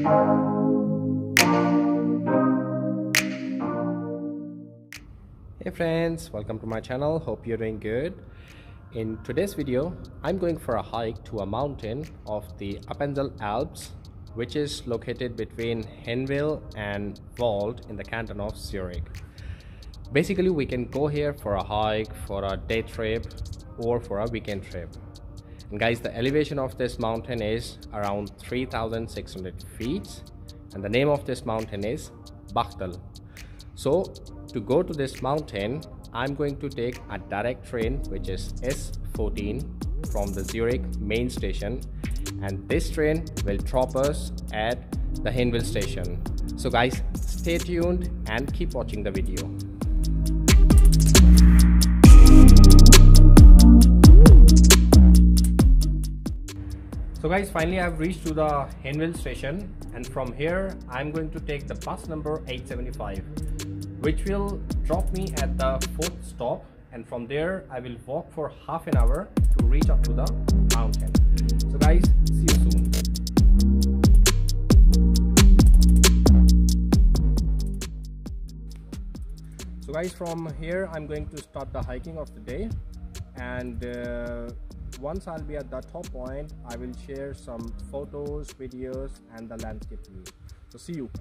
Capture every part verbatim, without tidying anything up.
Hey friends, welcome to my channel. Hope you're doing good. In today's video, I'm going for a hike to a mountain of the Appenzell Alps, which is located between Hinwil and Wald in the canton of Zurich. Basically, we can go here for a hike, for a day trip, or for a weekend trip. And guys, the elevation of this mountain is around three thousand six hundred feet, and the name of this mountain is Bachtel. So to go to this mountain, I'm going to take a direct train, which is S fourteen from the Zurich main station, and this train will drop us at the Hinwil station. So guys, stay tuned and keep watching the video. So guys, finally I've reached to the Hinwil station, and from here I'm going to take the bus number eight seventy-five, which will drop me at the fourth stop, and from there I will walk for half an hour to reach up to the mountain. So guys, see you soon. So guys, from here I'm going to start the hiking of the day, and uh, once I'll be at the top point, I will share some photos, videos and the landscape view. So see you.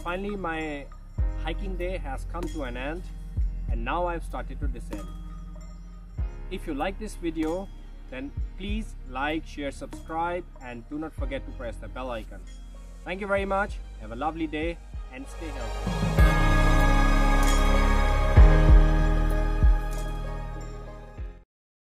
finally my hiking day has come to an end, and now I've started to descend. If you like this video, then please like, share, subscribe, and do not forget to press the bell icon. Thank you very much. Have a lovely day and stay healthy.